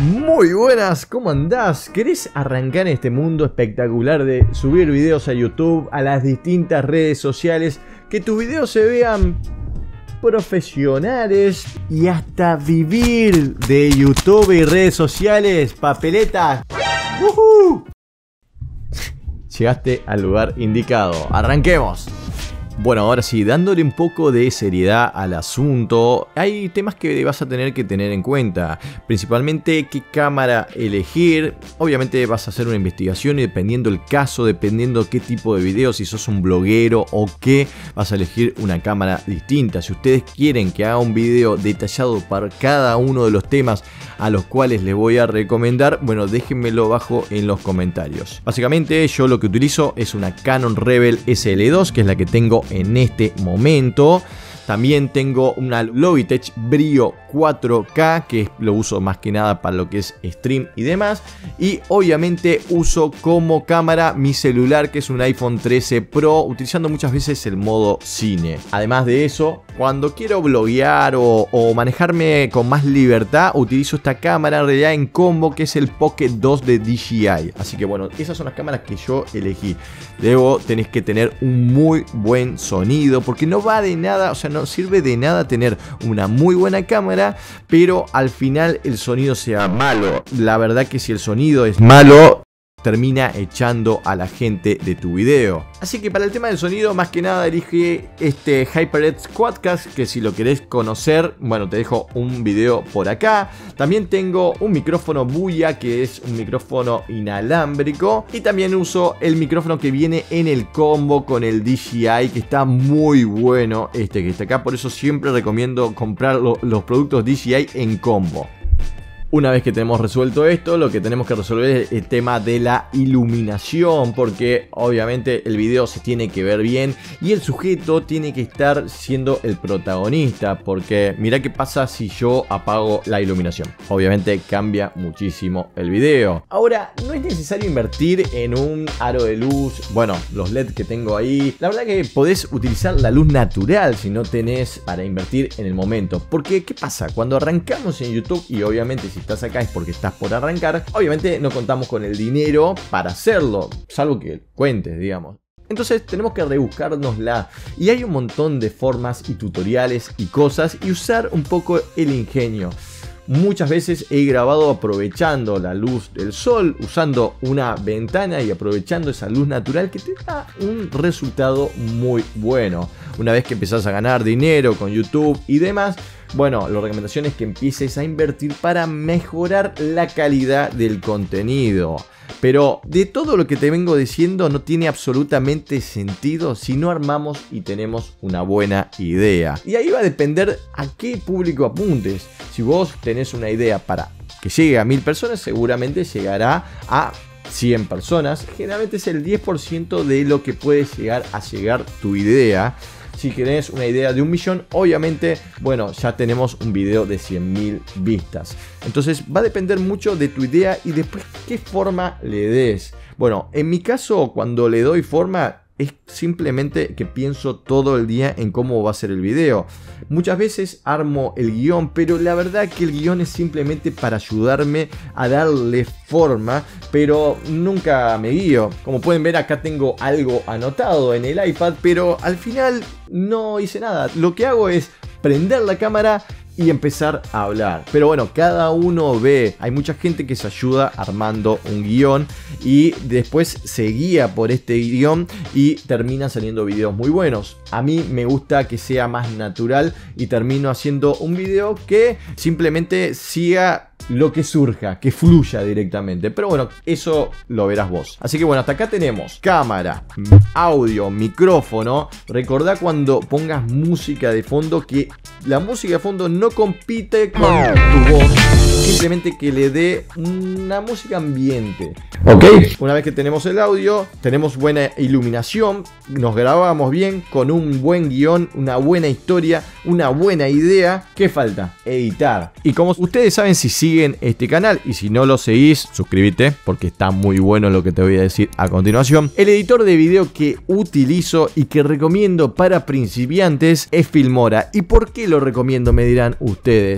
Muy buenas, ¿cómo andás? ¿Querés arrancar en este mundo espectacular de subir videos a YouTube, a las distintas redes sociales, que tus videos se vean profesionales y hasta vivir de YouTube y redes sociales? Papeleta. Llegaste al lugar indicado. Arranquemos. Bueno, ahora sí, dándole un poco de seriedad al asunto, hay temas que vas a tener que tener en cuenta. Principalmente qué cámara elegir. Obviamente vas a hacer una investigación y dependiendo el caso, dependiendo qué tipo de video, si sos un bloguero o qué, vas a elegir una cámara distinta. Si ustedes quieren que haga un video detallado para cada uno de los temas a los cuales les voy a recomendar, bueno, déjenmelo abajo en los comentarios. Básicamente yo lo que utilizo es una Canon Rebel SL2, que es la que tengo en este momento. También tengo una Logitech Brio 4K, que lo uso más que nada para lo que es stream y demás. Y obviamente uso como cámara mi celular, que es un iPhone 13 Pro, utilizando muchas veces el modo cine. Además de eso, cuando quiero bloguear o manejarme con más libertad, utilizo esta cámara en realidad en combo, que es el Pocket 2 de DJI. Así que bueno, esas son las cámaras que yo elegí. Luego tenés que tener un muy buen sonido, porque no va de nada, o sea, no sirve de nada tener una muy buena cámara, pero al final el sonido sea malo. La verdad que si el sonido es malo, termina echando a la gente de tu video. Así que para el tema del sonido, más que nada elige este HyperX Quadcast, que si lo querés conocer, bueno, te dejo un video por acá. También tengo un micrófono Boya, que es un micrófono inalámbrico, y también uso el micrófono que viene en el combo con el DJI, que está muy bueno este que está acá. Por eso siempre recomiendo comprar los productos DJI en combo. Una vez que tenemos resuelto esto, lo que tenemos que resolver es el tema de la iluminación, porque obviamente el video se tiene que ver bien y el sujeto tiene que estar siendo el protagonista, porque mirá qué pasa si yo apago la iluminación. Obviamente cambia muchísimo el video. Ahora, no es necesario invertir en un aro de luz, bueno, los LED que tengo ahí. La verdad que podés utilizar la luz natural si no tenés para invertir en el momento, porque ¿qué pasa? Cuando arrancamos en YouTube, y obviamente si estás acá es porque estás por arrancar, obviamente no contamos con el dinero para hacerlo, salvo que cuentes, digamos. Entonces tenemos que rebuscárnosla, y hay un montón de formas y tutoriales y cosas, y usar un poco el ingenio. Muchas veces he grabado aprovechando la luz del sol, usando una ventana y aprovechando esa luz natural, que te da un resultado muy bueno. Una vez que empezás a ganar dinero con YouTube y demás, bueno, la recomendación es que empieces a invertir para mejorar la calidad del contenido. Pero de todo lo que te vengo diciendo no tiene absolutamente sentido si no armamos y tenemos una buena idea. Y ahí va a depender a qué público apuntes. Si vos tenés una idea para que llegue a 1000 personas, seguramente llegará a 100 personas. Generalmente es el 10% de lo que puede llegar a llegar tu idea. Si querés una idea de 1 millón, obviamente, bueno, ya tenemos un video de 100.000 vistas. Entonces va a depender mucho de tu idea y después qué forma le des. Bueno, en mi caso, cuando le doy forma, es simplemente que pienso todo el día en cómo va a ser el video. Muchas veces armo el guión, pero la verdad que el guión es simplemente para ayudarme a darle forma, pero nunca me guío. Como pueden ver, acá tengo algo anotado en el iPad, pero al final no hice nada. Lo que hago es prender la cámara y empezar a hablar. Pero bueno, cada uno ve. Hay mucha gente que se ayuda armando un guión y después se guía por este guión y terminan saliendo videos muy buenos. A mí me gusta que sea más natural y termino haciendo un video que simplemente siga lo que surja, que fluya directamente. Pero bueno, eso lo verás vos. Así que bueno, hasta acá tenemos cámara, audio, micrófono. Recordá cuando pongas música de fondo que la música de fondo no compite con tu voz, simplemente que le dé una música ambiente. Ok, una vez que tenemos el audio, tenemos buena iluminación, nos grabamos bien con un buen guión, una buena historia, una buena idea. ¿Qué falta? Editar. Y como ustedes saben, si siguen este canal y si no lo seguís, suscríbete porque está muy bueno lo que te voy a decir a continuación. El editor de video que utilizo y que recomiendo para principiantes es Filmora. ¿Y por qué lo recomiendo? Me dirán ustedes.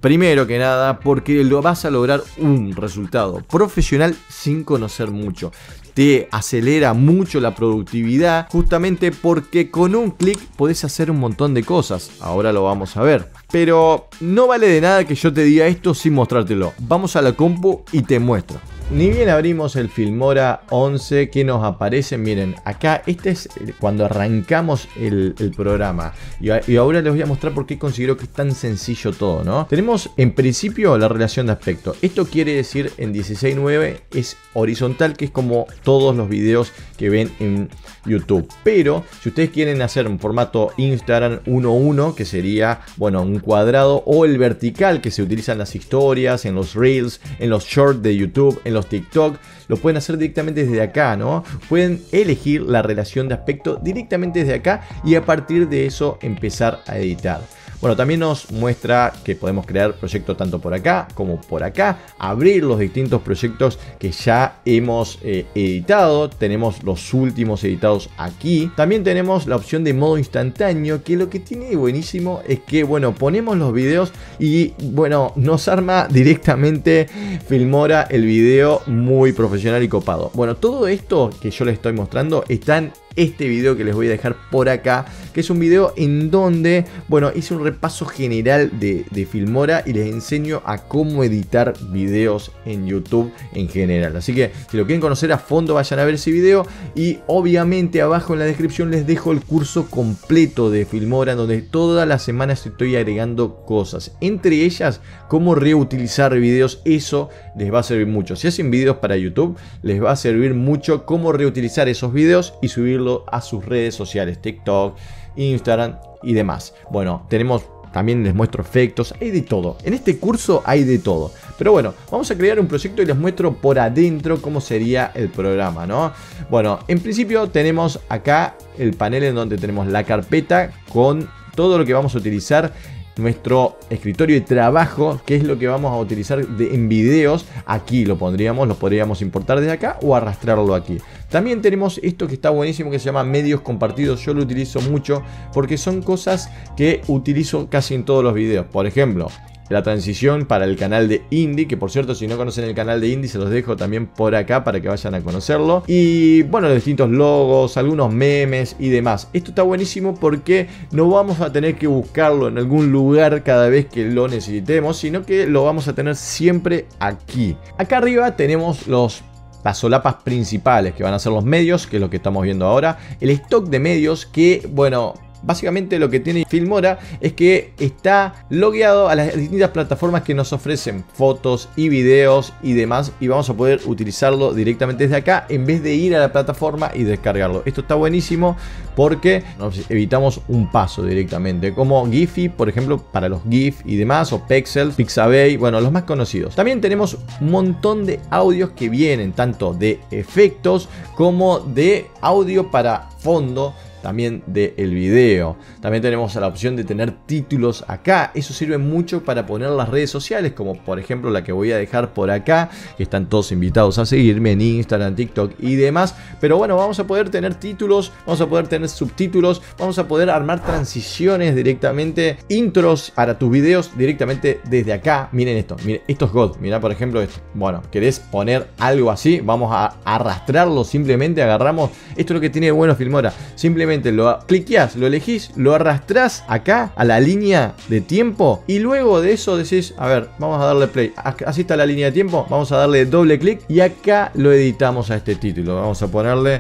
Primero que nada, porque lo vas a lograr un resultado profesional sin conocer mucho. Te acelera mucho la productividad, justamente porque con un clic podés hacer un montón de cosas. Ahora lo vamos a ver. Pero no vale de nada que yo te diga esto sin mostrártelo. Vamos a la compu y te muestro. Ni bien abrimos el Filmora 11, que nos aparece, miren, acá este es cuando arrancamos el programa. Y ahora les voy a mostrar por qué considero que es tan sencillo todo, ¿no? Tenemos en principio la relación de aspecto. Esto quiere decir en 16:9 es horizontal, que es como todos los videos que ven en YouTube. Pero si ustedes quieren hacer un formato Instagram 1:1, que sería, bueno, un cuadrado, o el vertical que se utiliza en las historias, en los Reels, en los Shorts de YouTube, en los TikTok, lo pueden hacer directamente desde acá, ¿no? Pueden elegir la relación de aspecto directamente desde acá y a partir de eso empezar a editar. Bueno, también nos muestra que podemos crear proyectos tanto por acá como por acá, abrir los distintos proyectos que ya hemos editado. Tenemos los últimos editados aquí. También tenemos la opción de modo instantáneo, que lo que tiene de buenísimo es que, bueno, ponemos los videos y, bueno, nos arma directamente Filmora el video muy profesional y copado. Bueno, todo esto que yo les estoy mostrando está en este video que les voy a dejar por acá, que es un video en donde, bueno, hice un repaso general de Filmora y les enseño a cómo editar videos en YouTube en general. Así que si lo quieren conocer a fondo, vayan a ver ese video y obviamente abajo en la descripción les dejo el curso completo de Filmora, donde todas las semanas estoy agregando cosas, entre ellas cómo reutilizar videos. Eso les va a servir mucho. Si hacen videos para YouTube, les va a servir mucho cómo reutilizar esos videos y subirlos a sus redes sociales, TikTok, Instagram y demás. Bueno, también les muestro efectos, hay de todo. En este curso hay de todo. Pero bueno, vamos a crear un proyecto y les muestro por adentro cómo sería el programa, ¿no? Bueno, en principio tenemos acá el panel en donde tenemos la carpeta con todo lo que vamos a utilizar. Nuestro escritorio de trabajo, que es lo que vamos a utilizar en videos. Aquí lo podríamos importar desde acá o arrastrarlo aquí. También tenemos esto que está buenísimo, que se llama medios compartidos. Yo lo utilizo mucho porque son cosas que utilizo casi en todos los videos. Por ejemplo, la transición para el canal de Indie, que por cierto, si no conocen el canal de Indie, se los dejo también por acá para que vayan a conocerlo. Y bueno, los distintos logos, algunos memes y demás. Esto está buenísimo porque no vamos a tener que buscarlo en algún lugar cada vez que lo necesitemos, sino que lo vamos a tener siempre aquí. Acá arriba tenemos las solapas principales, que van a ser los medios, que es lo que estamos viendo ahora. El stock de medios, que, bueno, básicamente lo que tiene Filmora es que está logueado a las distintas plataformas que nos ofrecen fotos y videos y demás, y vamos a poder utilizarlo directamente desde acá en vez de ir a la plataforma y descargarlo. Esto está buenísimo porque nos evitamos un paso directamente, como Giphy, por ejemplo, para los GIF y demás, o Pexels, Pixabay, bueno, los más conocidos. También tenemos un montón de audios que vienen tanto de efectos como de audio para fondo, también del video. También tenemos la opción de tener títulos acá. Eso sirve mucho para poner las redes sociales, como por ejemplo la que voy a dejar por acá, que están todos invitados a seguirme en Instagram, TikTok y demás. Pero bueno, vamos a poder tener títulos, vamos a poder tener subtítulos, vamos a poder armar transiciones directamente, intros para tus videos directamente desde acá. Miren esto, miren, esto es God. Mirá, por ejemplo, esto. Bueno, querés poner algo así, vamos a arrastrarlo, simplemente agarramos. Esto es lo que tiene de bueno Filmora. Simplemente lo cliqueás, lo elegís, lo arrastrás acá a la línea de tiempo y luego de eso decís, a ver, vamos a darle play. Así está la línea de tiempo, vamos a darle doble clic y acá lo editamos a este título. Vamos a ponerle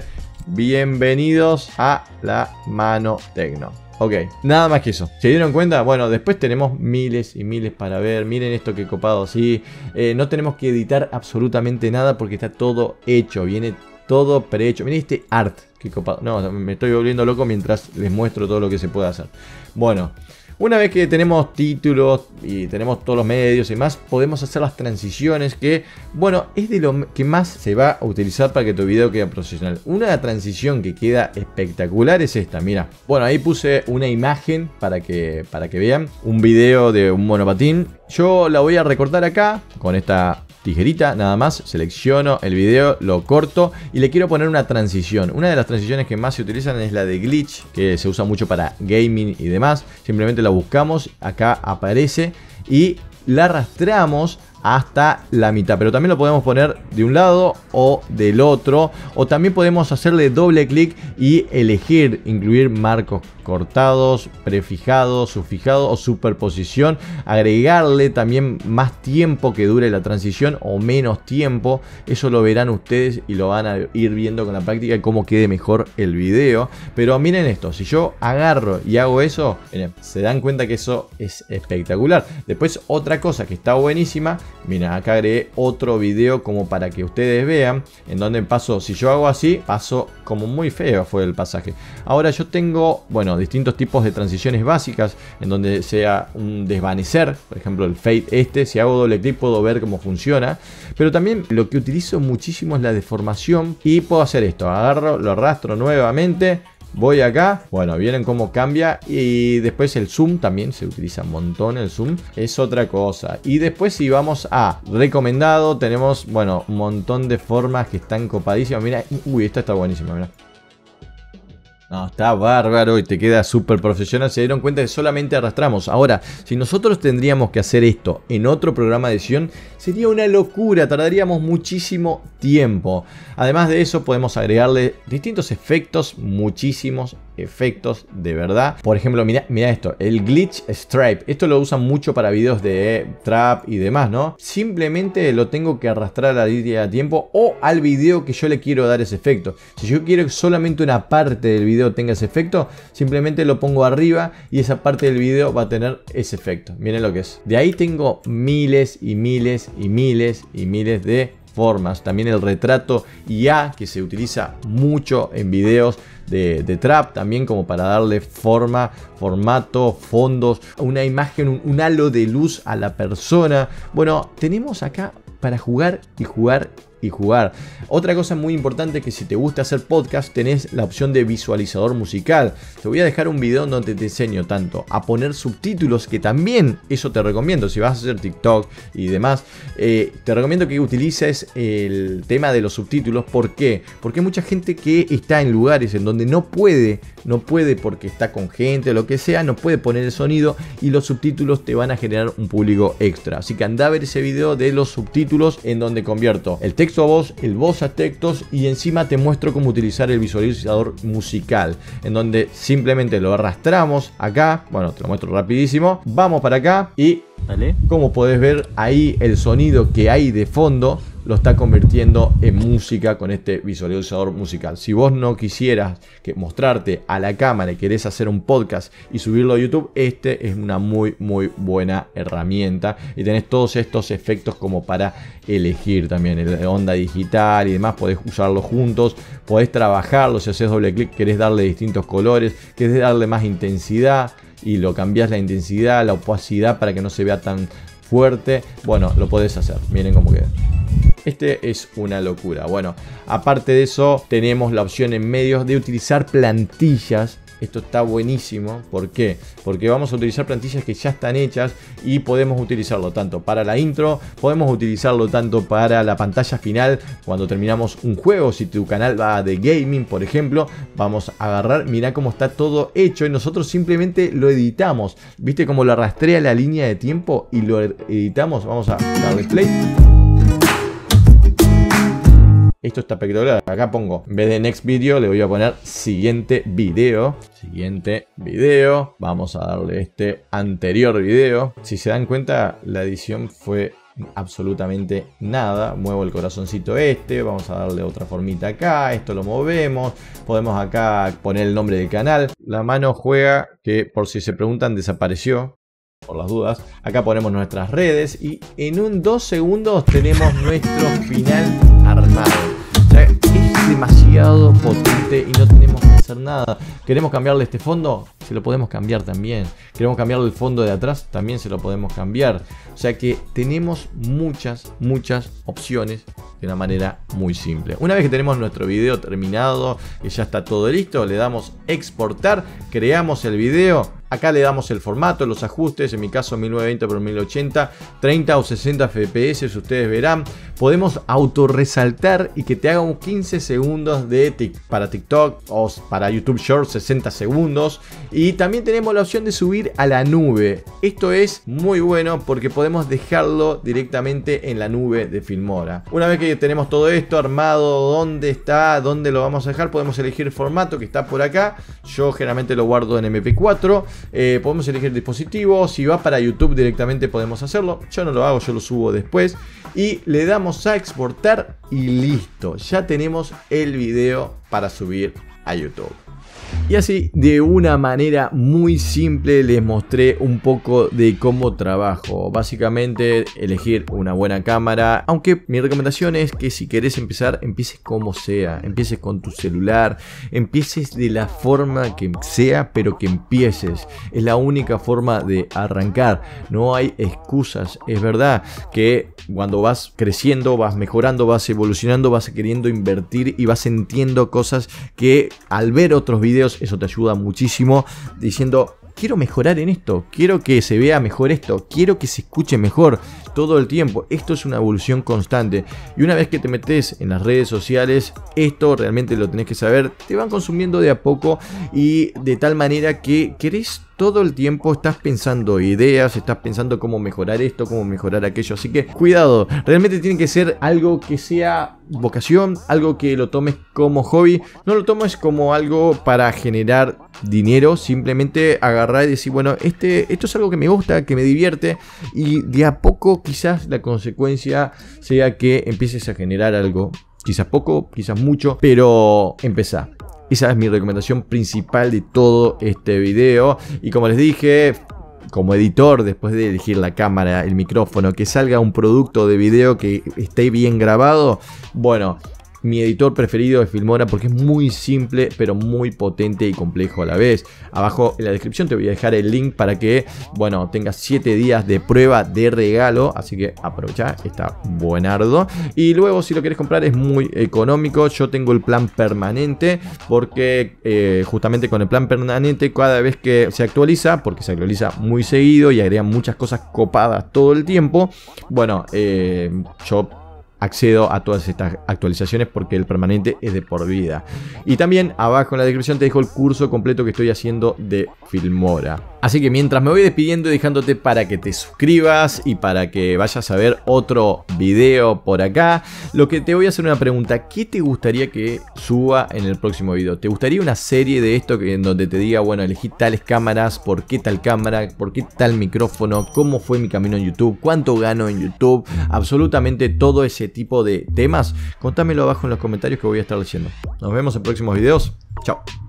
bienvenidos a la mano tecno. Ok, nada más que eso. ¿Se dieron cuenta? Bueno, después tenemos miles y miles para ver. Miren esto que copado así. No tenemos que editar absolutamente nada porque está todo hecho. Viene todo prehecho. Miren este art. Qué copado. No, me estoy volviendo loco mientras les muestro todo lo que se puede hacer. Bueno, una vez que tenemos títulos y tenemos todos los medios y más, podemos hacer las transiciones, que, bueno, es de lo que más se va a utilizar para que tu video quede profesional. Una transición que queda espectacular es esta, mira. Bueno, ahí puse una imagen para que vean un video de un monopatín. Yo la voy a recortar acá con esta tijerita, nada más. Selecciono el video, lo corto y le quiero poner una transición. Una de las transiciones que más se utilizan es la de glitch, que se usa mucho para gaming y demás. Simplemente la buscamos, acá aparece y la arrastramos hasta la mitad, pero también lo podemos poner de un lado o del otro, o también podemos hacerle doble clic y elegir incluir marcos cortados, prefijados, subfijados o superposición, agregarle también más tiempo que dure la transición o menos tiempo. Eso lo verán ustedes y lo van a ir viendo con la práctica cómo quede mejor el video. Pero miren esto, si yo agarro y hago eso, miren, se dan cuenta que eso es espectacular. Después otra cosa que está buenísima, miren, acá agregué otro video como para que ustedes vean en donde paso, si yo hago así, paso como muy feo fue el pasaje. Ahora yo tengo, bueno, distintos tipos de transiciones básicas en donde sea un desvanecer, por ejemplo el fade si hago doble clic puedo ver cómo funciona, pero también lo que utilizo muchísimo es la deformación y puedo hacer esto, agarro, lo arrastro nuevamente, voy acá, bueno, vieron cómo cambia, y después el zoom también se utiliza un montón, el zoom es otra cosa. Y después si vamos a recomendado, tenemos, bueno, un montón de formas que están copadísimas. Mira, uy, esta está buenísima, mira. No, está bárbaro y te queda súper profesional. Se dieron cuenta que solamente arrastramos. Ahora, si nosotros tendríamos que hacer esto en otro programa de edición, sería una locura, tardaríamos muchísimo tiempo. Además de eso, podemos agregarle distintos efectos, muchísimos efectos de verdad. Por ejemplo, mira esto, el glitch stripe. Esto lo usan mucho para videos de trap y demás, ¿no? Simplemente lo tengo que arrastrar a la línea de tiempo o al video que yo le quiero dar ese efecto. Si yo quiero que solamente una parte del video tenga ese efecto, simplemente lo pongo arriba y esa parte del video va a tener ese efecto. Miren lo que es. De ahí tengo miles y miles y miles y miles de formas. También el retrato IA, que se utiliza mucho en videos de trap, también como para darle forma, formato, fondos, una imagen, un halo de luz a la persona. Bueno, tenemos acá para jugar y jugar y jugar. Otra cosa muy importante, que si te gusta hacer podcast, tenés la opción de visualizador musical. Te voy a dejar un video donde te enseño tanto a poner subtítulos, que también eso te recomiendo si vas a hacer TikTok y demás. Te recomiendo que utilices el tema de los subtítulos. ¿Por qué? Porque hay mucha gente que está en lugares en donde no puede porque está con gente o lo que sea, no puede poner el sonido, y los subtítulos te van a generar un público extra. Así que anda a ver ese video de los subtítulos, en donde convierto el texto a voz, el voz a textos, y encima te muestro cómo utilizar el visualizador musical, en donde simplemente lo arrastramos acá. Bueno, te lo muestro rapidísimo. Vamos para acá y ¿vale? Como podés ver ahí, el sonido que hay de fondo lo está convirtiendo en música con este visualizador musical. Si vos no quisieras mostrarte a la cámara y querés hacer un podcast y subirlo a YouTube, este es una muy buena herramienta, y tenés todos estos efectos como para elegir también, el onda digital y demás, podés usarlos juntos, podés trabajarlo. Si haces doble clic, querés darle distintos colores, querés darle más intensidad y lo cambiás la intensidad, la opacidad para que no se vea tan fuerte, bueno, lo podés hacer. Miren cómo queda. Este es una locura. Bueno, aparte de eso, tenemos la opción en medios de utilizar plantillas. Esto está buenísimo. ¿Por qué? Porque vamos a utilizar plantillas que ya están hechas y podemos utilizarlo tanto para la intro, podemos utilizarlo tanto para la pantalla final cuando terminamos un juego. Si tu canal va de gaming, por ejemplo, vamos a agarrar, mirá cómo está todo hecho y nosotros simplemente lo editamos. ¿Viste cómo lo arrastré a la línea de tiempo y lo editamos? Vamos a darle play. Esto está espectacular. Acá pongo, en vez de next video, le voy a poner siguiente video. Siguiente video. Vamos a darle este anterior video. Si se dan cuenta, la edición fue absolutamente nada. Muevo el corazoncito vamos a darle otra formita acá. Esto lo movemos. Podemos acá poner el nombre del canal. La mano juega, que por si se preguntan, desapareció. Por las dudas, acá ponemos nuestras redes y en un 2 segundos tenemos nuestro final armado. O sea, es demasiado potente y no tenemos que hacer nada. ¿Queremos cambiarle este fondo? Se lo podemos cambiar también. ¿Queremos cambiarle el fondo de atrás? También se lo podemos cambiar. O sea que tenemos muchas opciones de una manera muy simple. Una vez que tenemos nuestro video terminado, que ya está todo listo, le damos exportar, creamos el video. Acá le damos el formato, los ajustes, en mi caso 1920 x 1080, 30 o 60 fps, ustedes verán. podemos autorresaltar y que te haga un 15 segundos para TikTok o para YouTube Shorts 60 segundos. Y también tenemos la opción de subir a la nube. Esto es muy bueno porque podemos dejarlo directamente en la nube de Filmora. Una vez que tenemos todo esto armado, dónde está, dónde lo vamos a dejar, podemos elegir el formato que está por acá. Yo generalmente lo guardo en MP4. Podemos elegir el dispositivo. Si va para YouTube directamente podemos hacerlo. Yo no lo hago, yo lo subo después. Y le damos a exportar y listo. Ya tenemos el video para subir a YouTube. Y así, de una manera muy simple, les mostré un poco de cómo trabajo. Básicamente, elegir una buena cámara. Aunque mi recomendación es que si querés empezar, empieces como sea. Empieces con tu celular. Empieces de la forma que sea, pero que empieces. Es la única forma de arrancar. No hay excusas. Es verdad que cuando vas creciendo, vas mejorando, vas evolucionando, vas queriendo invertir y vas sintiendo cosas que al ver otros videos, eso te ayuda muchísimo, diciendo: quiero mejorar en esto, quiero que se vea mejor esto, quiero que se escuche mejor todo el tiempo. Esto es una evolución constante. Y una vez que te metes en las redes sociales, esto realmente lo tenés que saber. Te van consumiendo de a poco y de tal manera que querés todo el tiempo, estás pensando ideas, estás pensando cómo mejorar esto, cómo mejorar aquello. Así que cuidado, realmente tiene que ser algo que sea vocación, algo que lo tomes como hobby. No lo tomes como algo para generar dinero, simplemente agarrar y decir: bueno, esto es algo que me gusta, que me divierte, y de a poco quizás la consecuencia sea que empieces a generar algo. Quizás poco, quizás mucho, pero empezá. Esa es mi recomendación principal de todo este video. Y como les dije, como editor, después de elegir la cámara, el micrófono, que salga un producto de video que esté bien grabado, bueno, mi editor preferido es Filmora porque es muy simple pero muy potente y complejo a la vez. Abajo en la descripción te voy a dejar el link para que, bueno, tengas 7 días de prueba de regalo, así que aprovecha, está buenardo. Y luego, si lo quieres comprar, es muy económico. Yo tengo el plan permanente porque justamente con el plan permanente, cada vez que se actualiza, porque se actualiza muy seguido y agregan muchas cosas copadas todo el tiempo, bueno, yo accedo a todas estas actualizaciones porque el permanente es de por vida. Y también abajo en la descripción te dejo el curso completo que estoy haciendo de Filmora. Así que mientras me voy despidiendo y dejándote para que te suscribas y para que vayas a ver otro video por acá, lo que te voy a hacer una pregunta: ¿qué te gustaría que suba en el próximo video? ¿Te gustaría una serie de esto en donde te diga: bueno, elegí tales cámaras, por qué tal cámara, por qué tal micrófono, cómo fue mi camino en YouTube, cuánto gano en YouTube, absolutamente todo ese tipo de temas? Contámelo abajo en los comentarios que voy a estar leyendo. Nos vemos en próximos videos. Chao.